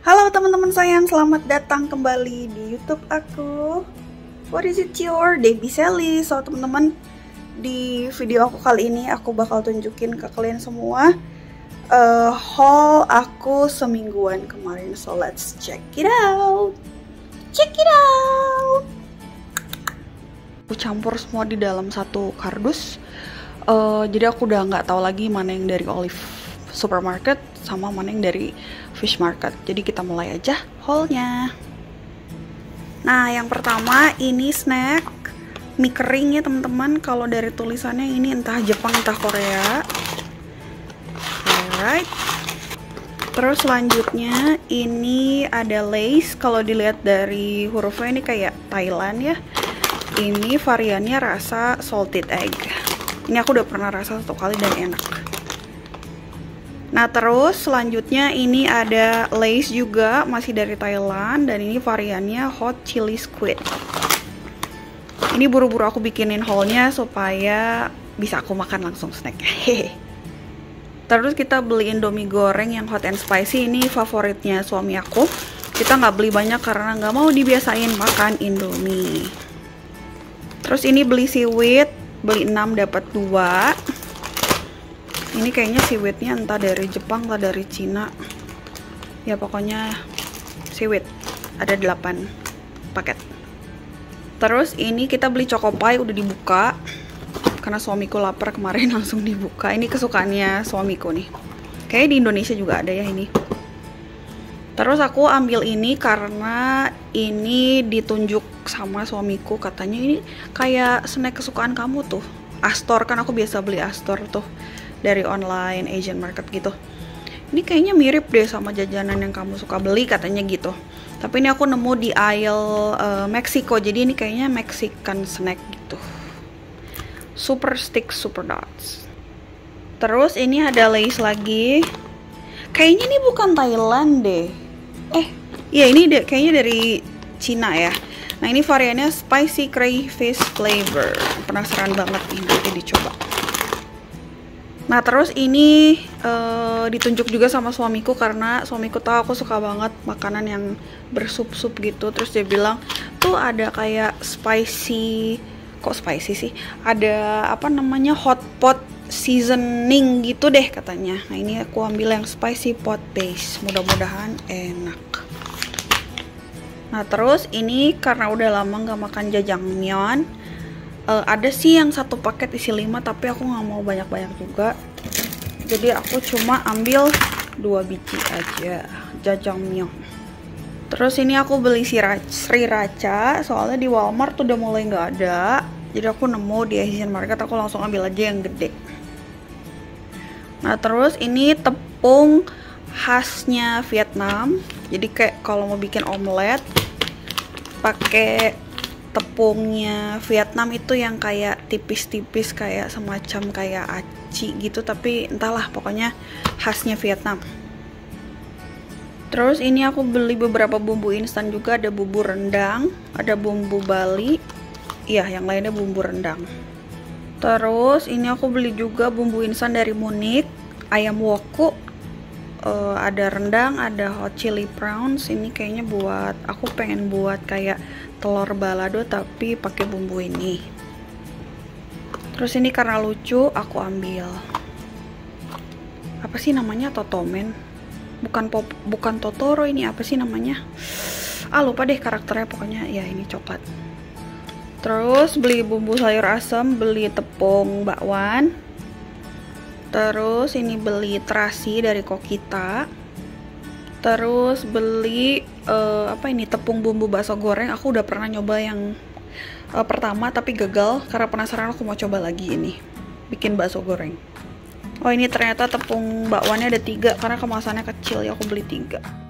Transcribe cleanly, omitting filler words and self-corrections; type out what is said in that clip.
Halo teman-teman sayang, selamat datang kembali di YouTube aku. What is it your Debbie Sally? So teman-teman, di video aku kali ini aku bakal tunjukin ke kalian semua haul aku semingguan kemarin. So let's check it out. Check it out. Aku campur semua di dalam satu kardus. Jadi aku udah nggak tahu lagi mana yang dari Olive Supermarket sama mana yang dari Fish Market. Jadi kita mulai aja haulnya. Nah, yang pertama ini snack mie kering ya teman-teman. Kalau dari tulisannya ini entah Jepang entah Korea. Alright. Terus selanjutnya ini ada Lay's. Kalau dilihat dari hurufnya ini kayak Thailand ya. Ini variannya rasa salted egg. Ini aku udah pernah rasa satu kali dan enak. Nah terus selanjutnya ini ada Lay's juga, masih dari Thailand, dan ini variannya hot chili squid. Ini buru-buru aku bikinin haulnya supaya bisa aku makan langsung snacknya. Terus kita beli Indomie goreng yang hot and spicy, ini favoritnya suami aku. Kita nggak beli banyak karena nggak mau dibiasain makan Indomie. Terus ini beli seaweed, beli 6 dapat 2. Ini kayaknya seaweednya entah dari Jepang atau dari Cina. Ya pokoknya seaweed. Ada 8 paket. Terus ini kita beli Choco Pie udah dibuka. Karena suamiku lapar kemarin langsung dibuka. Ini kesukaannya suamiku nih. Kayaknya di Indonesia juga ada ya ini. Terus aku ambil ini karena ini ditunjuk sama suamiku. Katanya ini kayak snack kesukaan kamu tuh. Astor, kan aku biasa beli Astor tuh dari online Asian market gitu. Ini kayaknya mirip deh sama jajanan yang kamu suka beli katanya gitu. Tapi ini aku nemu di aisle Meksiko, jadi ini kayaknya Mexican snack gitu. Super stick, super dots. Terus ini ada Lay's lagi. Kayaknya ini bukan Thailand deh. Iya ini kayaknya dari Cina ya. Nah ini variannya spicy crayfish flavor. Penasaran banget nih, nanti dicoba. Nah terus ini ditunjuk juga sama suamiku karena suamiku tahu aku suka banget makanan yang bersup-sup gitu. Terus dia bilang tuh ada kayak spicy, kok spicy sih? Ada apa namanya hot pot seasoning gitu deh katanya. Nah ini aku ambil yang spicy pot base. Mudah-mudahan enak. Nah terus ini karena udah lama nggak makan jajangmyeon. Ada sih yang satu paket isi 5 tapi aku nggak mau banyak-banyak juga, jadi aku cuma ambil 2 biji aja jajangmyeon. Terus ini aku beli sriracha soalnya di Walmart udah mulai nggak ada, jadi aku nemu di Asian Market, aku langsung ambil aja yang gede. Nah terus ini tepung khasnya Vietnam, jadi kayak kalau mau bikin omelet pakai tepungnya Vietnam itu yang kayak tipis-tipis kayak semacam kayak aci gitu, tapi entahlah pokoknya khasnya Vietnam. Terus ini aku beli beberapa bumbu instan juga, ada bumbu rendang, ada bumbu Bali, iya yang lainnya bumbu rendang. Terus ini aku beli juga bumbu instan dari Munich, ayam woku, ada rendang, ada hot chili prawns. Ini kayaknya buat aku pengen buat kayak telur balado tapi pakai bumbu ini. Terus ini karena lucu aku ambil apa sih namanya, Totomen, bukan Totoro, ini apa sih namanya, lupa deh karakternya, pokoknya ya ini coklat. Terus beli bumbu sayur asam, beli tepung bakwan. Terus ini beli terasi dari Kokita. Terus beli apa ini, tepung bumbu bakso goreng. Aku udah pernah nyoba yang pertama tapi gagal, karena penasaran aku mau coba lagi ini bikin bakso goreng. Oh ini ternyata tepung bakwannya ada 3 karena kemasannya kecil ya, aku beli 3.